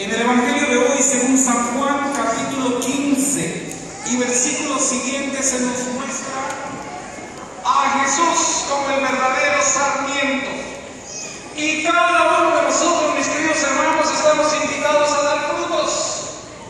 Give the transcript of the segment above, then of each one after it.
En el Evangelio de hoy, según San Juan, capítulo 15 y versículos siguientes, se nos muestra a Jesús como el verdadero sarmiento. Y cada uno de nosotros, mis queridos hermanos, estamos invitados a dar frutos.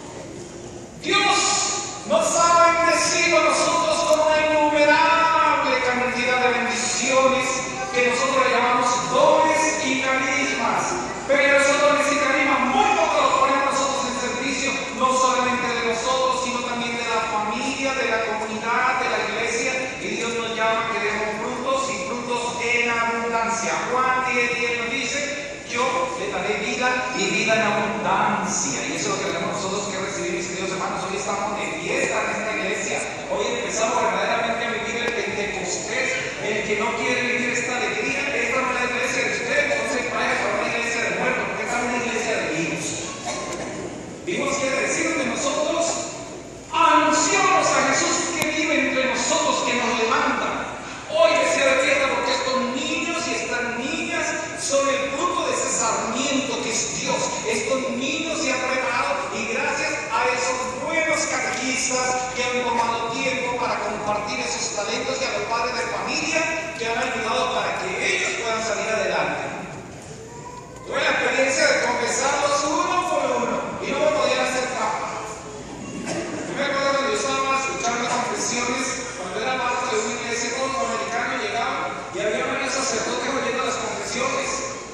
Dios nos ha bendecido a nosotros con una innumerable cantidad de bendiciones que nosotros le llamamos dones y carismas. Pero esos dones y carismas muy poco los ponemos nosotros en servicio, no solamente de nosotros, sino también de la familia, de la comunidad, de la iglesia. Y Dios nos llama que demos frutos y frutos en abundancia. Juan 10:10 nos dice: yo le daré vida y vida en abundancia. Y eso es lo que tenemos nosotros que recibir, mis queridos hermanos. Hoy estamos de fiesta en esta iglesia. Hoy empezamos verdaderamente a vivir el Pentecostés. El que no quiere vivir esta alegría, esta no es la iglesia de usted, entonces vaya para una iglesia de muertos, porque esta es una iglesia de vivos. Vivos quiere decir de nosotros, anunciamos a Jesús que vive entre nosotros, que nos levanta. Hoy decía de fiesta porque estos niños y estas niñas son el fruto de ese sarmiento que es Dios. Estos niños se han preparado y gracias a esos buenos catequistas que han tomado tiempo para compartir esos talentos y a los padres de familia que han ayudado para que ellos puedan salir adelante. Tuve la experiencia de confesarlos uno por uno y no me podían hacer trampa. Yo me acuerdo cuando yo estaba escuchando confesiones, cuando era parte de una iglesia americana, llegaba y había varios sacerdotes oyendo las confesiones.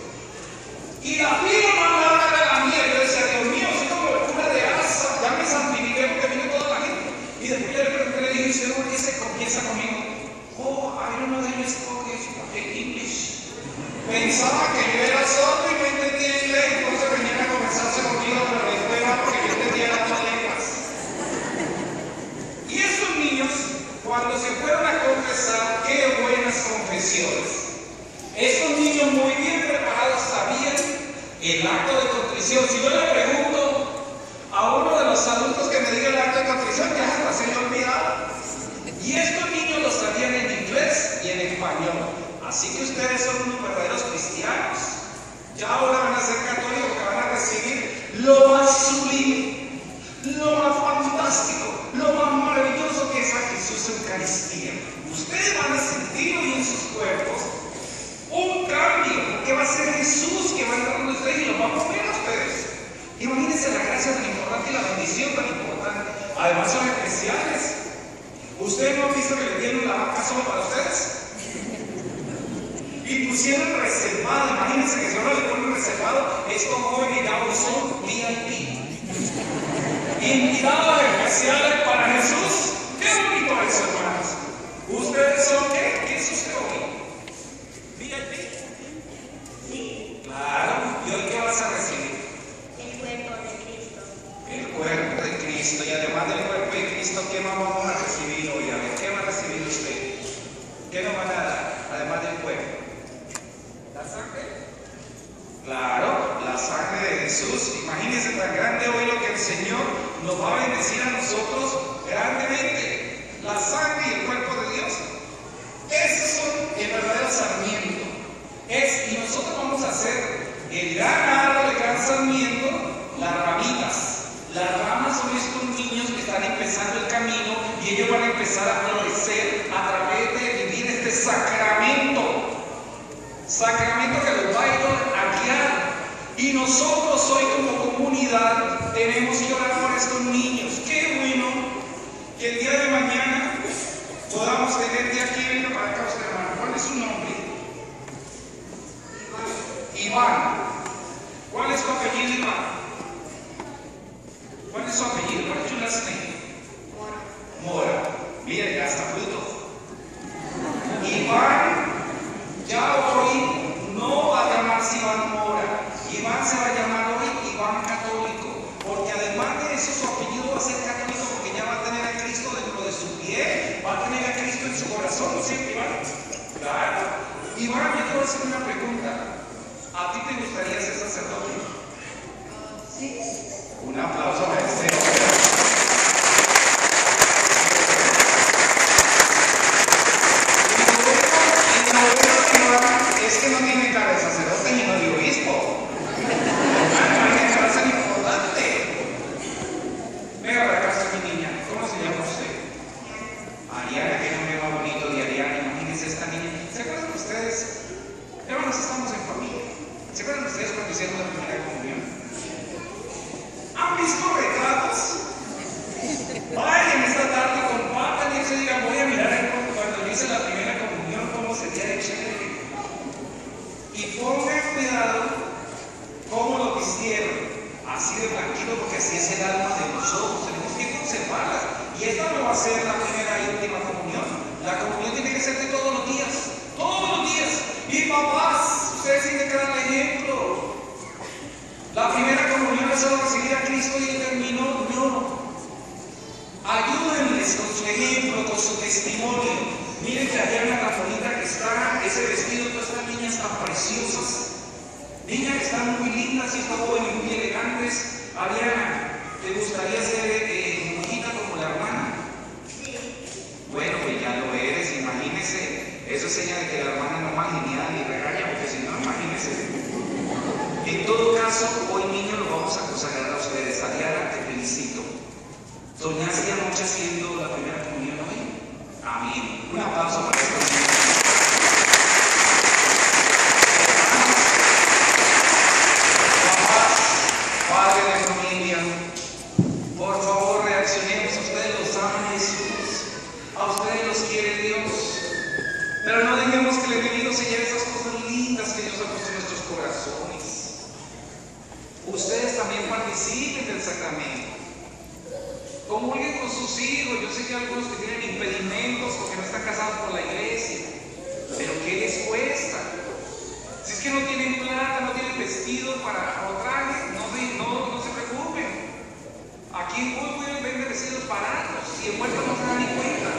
Y la fila más larga era la mía. Yo decía: Dios mío, soy como la cura de Asa, ya me santifiqué porque vino toda la gente. Y después le dije: ¿usted por qué se confiesa conmigo? Oh, I don't know the English. Pensaba que yo era sordo y no entendía inglés, entonces venían a conversarse conmigo, pero después va porque yo entendía las dos lenguas. Y esos niños, cuando se fueron a confesar, qué buenas confesiones. Estos niños muy bien preparados sabían el acto de contrición. Si yo le pregunto a uno de los adultos que me diga el acto de contrición, ya hasta se le olvidaba. Y estos niños lo sabían en inglés y en español. Así que ustedes son unos verdaderos cristianos. Ya ahora van a ser católicos, que van a recibir lo más sublime, lo más fantástico, lo más maravilloso que es a Jesús Eucaristía. Ustedes van a sentir hoy en sus cuerpos un cambio, que va a ser Jesús que va a entrar con ustedes y los va a mover a ustedes. Imagínense la gracia tan importante y la bendición tan importante. Además son especiales. ¿Ustedes no han visto que le dieron la vaca solo para ustedes? Y pusieron reservado. Imagínense que si ahora le ponen reservado, estos jóvenes ya hoy son VIP. Invitados especiales para Jesús. ¡Qué bonito eso, hermanos! ¿Ustedes son qué? ¿Qué es usted hoy? ¿VIP? Sí. Claro. ¿Y hoy qué vas a recibir? El cuerpo de Cristo. El cuerpo de Cristo. Y además del cuerpo de Cristo, ¿qué más vamos a recibir hoy? A ver, ¿qué va a recibir usted? ¿Qué nos van a dar? Además del cuerpo. ¿La sangre? Claro, la sangre de Jesús. Imagínense tan grande hoy lo que el Señor nos va a bendecir a nosotros grandemente. La sangre y el cuerpo de Dios. Esos son el verdadero sarmiento. Y nosotros vamos a hacer el gran árbol, el gran sarmiento, las ramitas. Las ramas son estos niños que están empezando el camino y ellos van a empezar a florecer a través de vivir este sacramento. Sacramento que los va a guiar. Y nosotros hoy como comunidad tenemos que orar por estos niños. Qué bueno que el día de mañana podamos tenerte aquí. Venga para acá usted, hermano. ¿Cuál es su nombre? Iván. ¿Cuál es tu apellido, Iván? ¿Cuál es su apellido? ¿Cuál es tu last name? Mora. Mira, ya está fruto. Iván ya hoy no va a llamarse Iván Mora. Iván se va a llamar hoy Iván Católico. Porque además de eso su apellido va a ser católico porque ya va a tener a Cristo dentro de su piel. Va a tener a Cristo en su corazón. ¿No es cierto, Iván? Claro. Iván, yo te voy a hacer una pregunta. ¿A ti te gustaría ser sacerdote? Sí. Un aplauso a este. Es que no tiene cara de sacerdote ni no de obispo. Hay que ser importante. ustedes cuando hicieron la primera comunión? ¿Han visto retratos? Vayan esta tarde con papas y se digan, voy a mirar cuando yo hice la primera comunión, cómo sería de chévere. Y pongan cuidado cómo lo vistieron, así de blanquito, porque así es el alma de nosotros, tenemos que conservarla. Y esta no va a ser la primera y última comunión. La comunión tiene que ser de todos los días, todos los días. Y papás, ustedes tienen que dar el ejemplo. La primera comunión es solo recibir a Cristo y él terminó. No. Ayúdenles con su ejemplo, con su testimonio. Miren que allá en la Rafonita que está ese vestido de todas estas niñas tan preciosas. Niñas que están muy lindas y están jóvenes, muy elegantes. Ariana, ¿te gustaría ser muñequita como la hermana? Sí. Bueno, pues ya lo eres, imagínese. Eso es señal de que la hermana no es más genial y regaña, porque si no, imagínese. En todo caso, hoy niños los vamos a consagrar a ustedes. Ariana, te felicito. ¿Soñaste anoche haciendo la primera comunión hoy? Amén. Un aplauso para estos niños. Padre de familia, por favor reaccionemos, a ustedes los ama Jesús, a ustedes los quiere Dios, pero no dejemos que el enemigo se lleve esas cosas lindas que Dios ha puesto en nuestros corazones. Ustedes también participen del sacramento, comulguen con sus hijos. Yo sé que hay algunos que tienen impedimentos porque no están casados por la iglesia, pero ¿qué les cuesta? Si es que no tienen plata, no tienen vestido para o traje, no se preocupen. Aquí en Woodville venden vestidos baratos y en Huerta no se dan ni cuenta.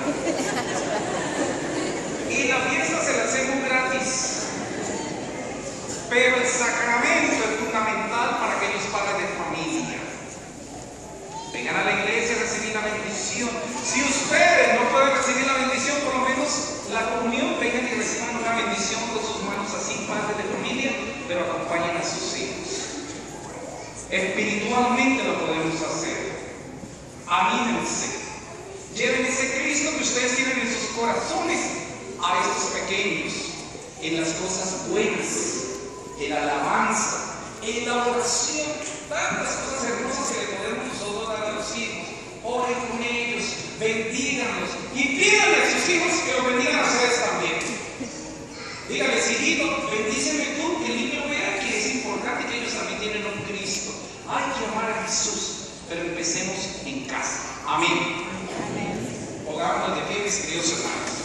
Y la fiesta se la hacemos gratis. Pero el sacramento es fundamental para aquellos padres de familia. Vengan a la iglesia a recibir la bendición. Si ustedes no pueden recibir la bendición, por lo menos la comunión, vengan y reciban una bendición con sus manos así, padres de familia, pero acompañen a sus hijos. Espiritualmente lo podemos hacer. Anímense. Lleven ese Cristo que ustedes tienen en sus corazones a estos pequeños, en las cosas buenas, en la alabanza, en la oración, tantas cosas hermosas que le podemos nosotros dar a los hijos. Oren con ellos, bendíganlos y pídanle a sus hijos que los bendigan a ustedes también. Díganles, hijito, bendíceme tú, que el niño vea que es importante que ellos también tienen un Cristo. Hay que amar a Jesús, pero empecemos en casa. Amén. Pongámonos de pie, mis queridos hermanos.